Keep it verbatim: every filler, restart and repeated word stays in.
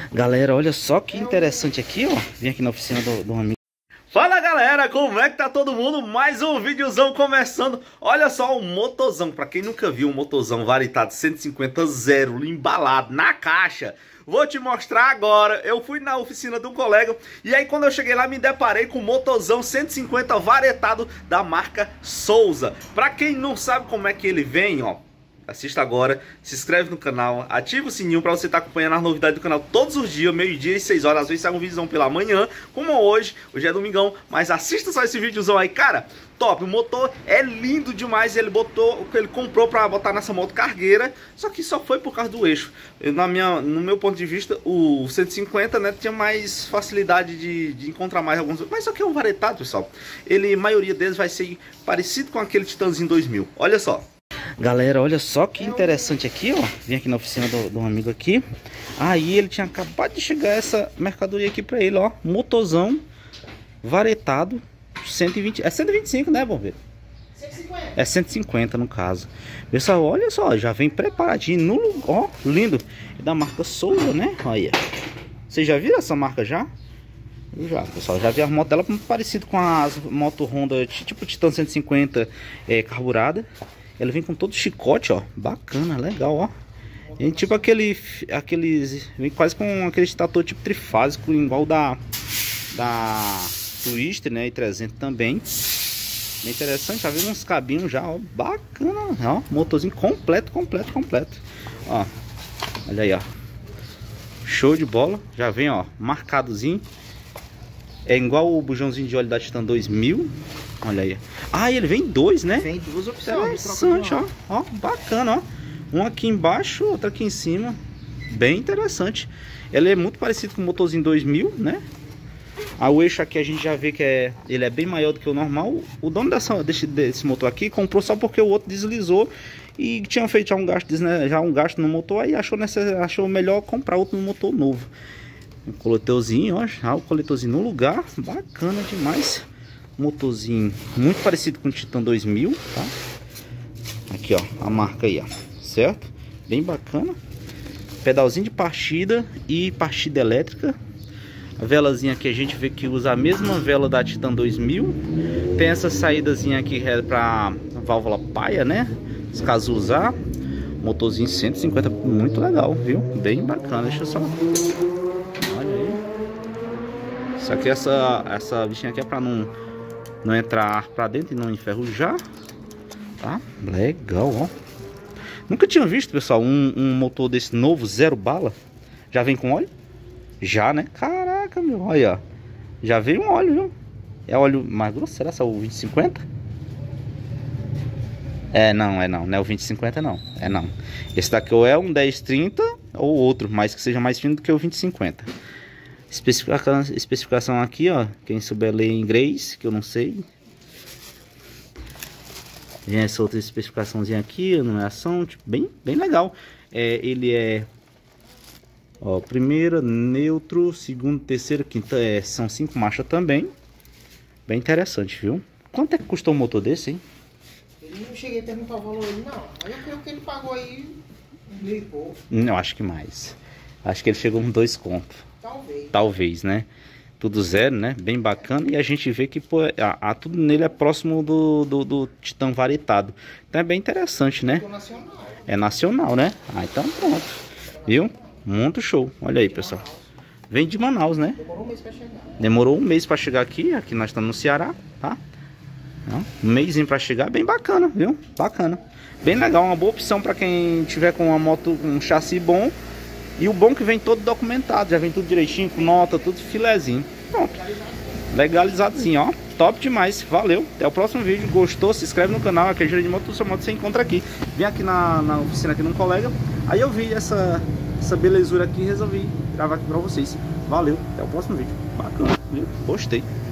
Galera, olha só que interessante aqui, ó. Vim aqui na oficina do, do amigo. Fala galera, como é que tá todo mundo? Mais um videozão começando. Olha só o motorzão, pra quem nunca viu um motorzão varietado cento e cinquenta zero embalado na caixa, vou te mostrar agora. Eu fui na oficina de um colega e aí quando eu cheguei lá me deparei com o motorzão cento e cinquenta varietado da marca Souza. Pra quem não sabe como é que ele vem, ó, assista agora, se inscreve no canal, ativa o sininho para você estar acompanhando as novidades do canal todos os dias, meio-dia e seis horas. Às vezes sai um vídeozão pela manhã, como hoje, hoje é domingão, mas assista só esse vídeozão aí, cara, top. O motor é lindo demais, ele botou, ele comprou para botar nessa moto cargueira, só que só foi por causa do eixo. Eu, na minha, no meu ponto de vista, o cento e cinquenta, né, tinha mais facilidade de, de encontrar mais alguns, mas só que é um varietado, pessoal. Ele, a maioria deles vai ser parecido com aquele Titanzinho dois mil, olha só. Galera, olha só que interessante aqui, ó. Vim aqui na oficina do, do amigo aqui. Aí ele tinha acabado de chegar essa mercadoria aqui pra ele, ó. Motorzão varietado cento e vinte. É cento e vinte e cinco, né, bombeiro? cento e cinquenta. É cento e cinquenta no caso. Pessoal, olha só, já vem preparadinho no lugar, ó, lindo. É da marca Souza, né? Olha. Vocês já viram essa marca já? Eu já, pessoal, já vi as motos dela muito parecido com as motos Honda, tipo Titan cento e cinquenta é, carburada. Ela vem com todo chicote, ó. Bacana, legal, ó. E tipo aquele, aqueles, vem quase com aquele estator tipo trifásico, igual da da Twister, né? E trezentos também. Bem interessante, já vem uns cabinhos já, ó. Bacana, ó. Motorzinho completo, completo, completo. Ó, olha aí, ó. Show de bola. Já vem, ó, marcadozinho. É igual o bujãozinho de óleo da Titan dois mil. Olha aí. Ah, ele vem dois, né? Vem duas opções. Interessante, ó. Ó, bacana, ó. Um aqui embaixo, outro aqui em cima. Bem interessante. Ele é muito parecido com o motorzinho dois mil, né? Ah, o eixo aqui a gente já vê que é, ele é bem maior do que o normal. O dono dessa, desse, desse motor aqui comprou só porque o outro deslizou e tinha feito já um gasto, já um gasto no motor. Aí achou, nessa, achou melhor comprar outro motor novo. Um coletorzinho, ó. Já o coletorzinho no lugar. Bacana demais. Motorzinho muito parecido com o Titan dois mil, tá? Aqui, ó, a marca aí, ó, certo? Bem bacana. Pedalzinho de partida e partida elétrica. A velazinha aqui a gente vê que usa a mesma vela da Titan dois mil. Tem essa saídazinha aqui para válvula paia, né? Se caso usar. Motorzinho cento e cinquenta, muito legal, viu? Bem bacana, deixa eu só... Olha aí. Isso aqui, essa, essa bichinha aqui é para não... não entrar pra dentro e não enferrujar, tá? Legal, ó. Nunca tinha visto, pessoal, um, um motor desse novo, zero bala. Já vem com óleo? Já, né? Caraca, meu, olha, ó. Já veio um óleo, viu? É óleo mais grosso, será que é o vinte e cinquenta? É, não, é não, não é o vinte e cinquenta não, é não. Esse daqui ou é um dez trinta ou outro, mas que seja mais fino do que o vinte e cinquenta. Especificação, especificação aqui, ó. Quem souber ler em inglês, que eu não sei. Tem essa outra especificaçãozinha aqui, numeração, tipo, bem, bem legal. É, ele é, ó, primeira, neutro, segundo, terceira, quinta, é, são cinco marchas também. Bem interessante, viu? Quanto é que custou um motor desse, hein? Ele não cheguei a perguntar o valor dele, não. Aí eu creio que ele pagou aí um mil e pouco. Não, acho que mais. Acho que ele chegou com dois contos. Talvez. Talvez, né? Tudo zero, né? Bem bacana. E a gente vê que pô, a, a, tudo nele é próximo do, do, do Titan varietado. Então é bem interessante, né? Nacional. É nacional, né? Ah, então pronto. Viu? Muito show. Olha aí, pessoal. Vem de Manaus, né? Demorou um mês pra chegar. Demorou um mês pra chegar aqui. Aqui nós estamos no Ceará, tá? Um mêsinho pra chegar. Bem bacana, viu? Bacana. Bem legal. Uma boa opção pra quem tiver com uma moto, um chassi bom. E o bom que vem todo documentado, já vem tudo direitinho, com nota, tudo filezinho. Pronto. Legalizadozinho, ó. Top demais. Valeu. Até o próximo vídeo. Gostou? Se inscreve no canal. Aqui é Giro de Moto, sua moto você encontra aqui. Vim aqui na, na oficina aqui de um colega. Aí eu vi essa, essa belezura aqui e resolvi gravar aqui pra vocês. Valeu. Até o próximo vídeo. Bacana, viu? Gostei.